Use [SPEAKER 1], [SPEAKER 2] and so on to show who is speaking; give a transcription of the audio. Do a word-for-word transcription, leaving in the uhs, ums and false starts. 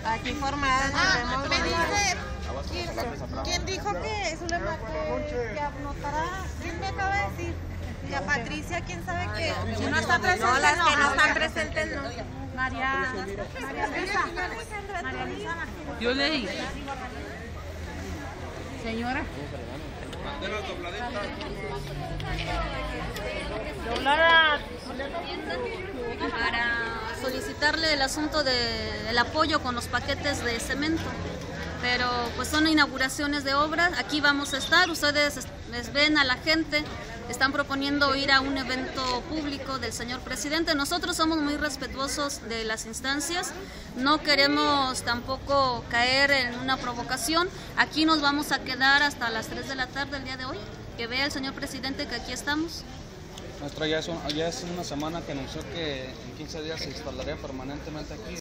[SPEAKER 1] Aquí formada.
[SPEAKER 2] Ah, me dice, ¿quién, quién dijo que Zulema que, que anotará? ¿Quién me acaba de decir? Y a Patricia, ¿quién sabe que
[SPEAKER 1] Si no está presente, no, las que no están presentes, no.
[SPEAKER 2] María, María Luisa. María Luisa.
[SPEAKER 3] Yo leí. Señora.
[SPEAKER 4] Para solicitarle el asunto del apoyo con los paquetes de cemento, pero pues son inauguraciones de obras, aquí vamos a estar, ustedes les ven a la gente, están proponiendo ir a un evento público del señor presidente. Nosotros somos muy respetuosos de las instancias, no queremos tampoco caer en una provocación. Aquí nos vamos a quedar hasta las tres de la tarde el día de hoy, que vea el señor presidente que aquí estamos.
[SPEAKER 5] Nuestra ya es, un, ya es una semana que anunció que en quince días se instalaría permanentemente aquí.